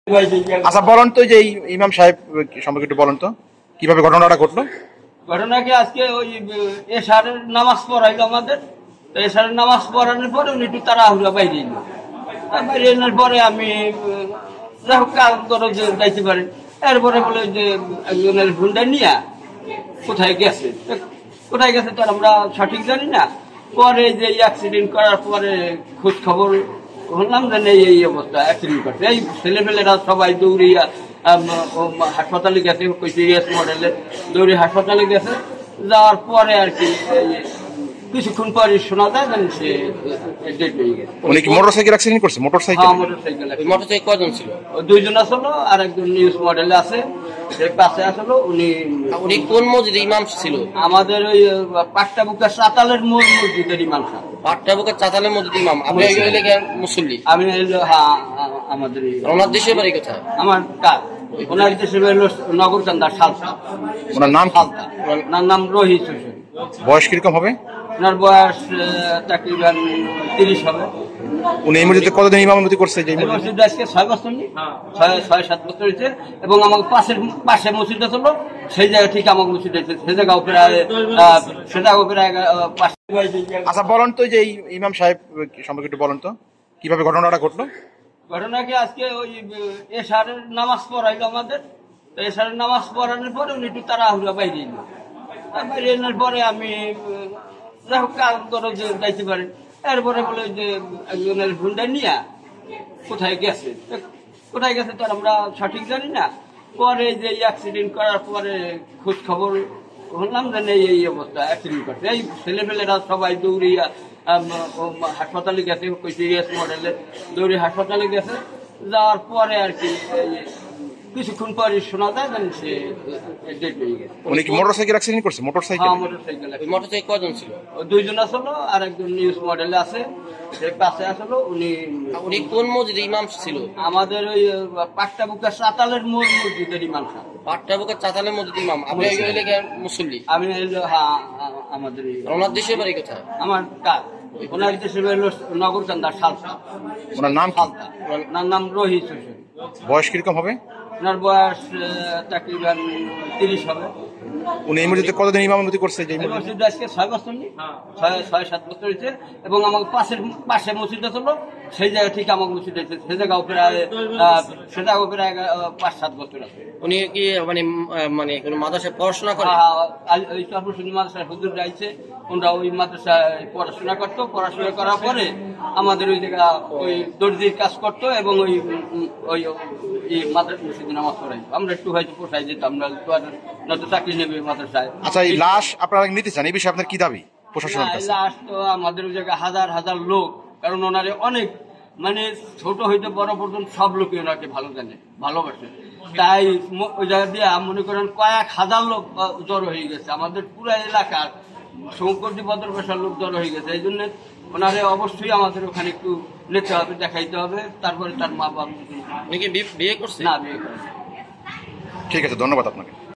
আচ্ছা বলেন তো যে ইমাম সাহেব সম্পর্কে একটু বলেন তো কিভাবে ঘটনাটা ঘটলো। ঘটনা কি আজকে ওই এশারের নামাজ পড়াইলো আমাদের। এশারের নামাজ পড়ানোর পরে উনি একটু তাড়াহুড়া বাইরে এলো। বাইরে এলার পরে আমি যাই হোক কাজ করে যাইতে পারি। এরপরে বলে যে একজনের হুন্ডা নিয়ে কোথায় গেছে তার আমরা সঠিক জানি না। পরে যে অ্যাক্সিডেন্ট করার পরে খোঁজ খবর শুনলাম যে এই অবস্থা অ্যাক্সিডেন্ট করছে। এই ছেলেপেলেরা সবাই দৌড়িয়া হাসপাতালে গেছে, সিরিয়াস মডেলে দৌড়ে হাসপাতালে গেছে। যাওয়ার পরে আর কি কিছুক্ষণ পরে শোনা যায় যে সে ডেড হয়ে গেছে। উনি কি মোটরসাইকেল অ্যাক্সিডেন্ট করছে? মোটরসাইকেল মোটরসাইকেল কজন ছিল? দুইজন আসলো, আর একজন নিউজ মডেলে আছে পাশে আসলো। উনি কোন মসজিদে ইমাম ছিল? আমাদের ওই পাট্টাবুকা চাতালের মসজিদের ইমাম সাহেব। পাট্টাবুকা চাতালের মসজিদ ইমাম। আপনি মুসল্লি? আমি আমাদের ওনার দেশের বাড়ি কোথায়? আমার কাজ ওনার দেশের বাড়ি নগরকান্দা সালসা। ওনার নাম সালসা। ওনার নাম রোহিত হোসেন। বয়স কিরকম হবে? ওনার বয়স তাকরিবান 30 হবে। উনি এই মসজিদে কতদিন ইমামতি করছে? যে মসজিদে আজকে 6 বছর নি 6-7 বছর হয়েছে। এবং আমাকে পাশে মসজিদ ছিল, সেই জায়গা ঠিক আমাকে মসজিদ হয়েছে। সে জায়গা প্রায় আচ্ছা বলেন তো যে ইমাম সাহেব সম্পর্কে একটু বলেন তো কিভাবে ঘটনাটা ঘটলো। ঘটনা কি আজকে ওই এশারের নামাজ পড়াইলো আমাদের। এশারের নামাজ পড়ানোর পরে উনি একটু তাড়াহুড়া বাইরে এলো। বাইরে এলার পরে আমি যাই হোক কাজ করে যাইতে পারি। এরপরে বলে যে একজনের হুন্ডা নিয়ে কোথায় গেছে তার আমরা সঠিক জানি না। পরে যে অ্যাক্সিডেন্ট করার পরে খোঁজ খবর শুনলাম যে এই অবস্থা অ্যাক্সিডেন্ট করছে। এই ছেলেপেলেরা সবাই দৌড়িয়া হাসপাতালে গেছে, সিরিয়াস মডেলে দৌড়ে হাসপাতালে গেছে। যাওয়ার পরে আর কি কিছুক্ষণ পরে শোনা যায় যে সে ডেড হয়ে গেছে। উনি কি মোটরসাইকেল অ্যাক্সিডেন্ট করছে? মোটরসাইকেল মোটরসাইকেল কজন ছিল? দুইজন আসলো, আর একজন নিউজ মডেলে আছে পাশে আসলো। উনি কোন মসজিদে ইমাম ছিল? আমাদের ওই পাট্টাবুকা চাতালের মসজিদের ইমাম সাহেব। পাট্টাবুকা চাতালের মসজিদ ইমাম। আপনি মুসল্লি? আমি আমাদের ওনার দেশের বাড়ি কোথায়? আমার কাজ ওনার দেশের বাড়ি নগরকান্দা সালসা। ওনার নাম সালসা। ওনার নাম রোহিত হোসেন। বয়স কিরকম হবে? ওনার বয়স তাকরিবান 30 হবে। উনি এই মসজিদে কতদিন ইমামতি করছে? যে মসজিদে আজকে 6 বছর নি 6-7 বছর হয়েছে। এবং আমাকে পাশে মসজিদ ছিল, সেই জায়গা ঠিক আমাকে মসজিদ হয়েছে। সে জায়গা প্রায় 5-7 বছর আছে। উনি কি মানে কোনো মাদ্রাসায় পড়াশোনা করে? ওই মাদ্রাসায় হুজুর যাইছে, ওনারা ওই মাদ্রাসায় পড়াশোনা করতো। পড়াশোনা করার পরে আমাদের ওই জায়গা ওই দর্জির কাজ করতো এবং ওই মাদ্রাসা মসজিদে নামাজ পড়াই। আমরা একটু হয়তো পোষাই যেতাম, নয়তো চাকরি নেবে মাদ্রাসায়। আচ্ছা এই লাশ আপনারা নিতে চান, এই বিষয়ে আপনার কি দাবি প্রশাসনের কাছে? লাশ তো আমাদের ওই জায়গায় হাজার হাজার লোক, কারণ ওনারে অনেক ছোট হইতে বড় পর্যন্ত সব লোকই ওনাকে ভালো জানে, ভালোবাসে। তাই ওই জায়গা দিয়ে মনে করেন কয়েক হাজার লোক জড়ো হয়ে গেছে। আমাদের পুরো এলাকার শঙ্করজি বদরবাসার লোক জড়ো হয়ে গেছে। এই জন্য ওনারে অবশ্যই আমাদের ওখানে একটু নিতে হবে, দেখাইতে হবে। তারপরে তার মা বাবা বিয়ে করছে না, বিয়ে করছে। ঠিক আছে, ধন্যবাদ আপনাকে।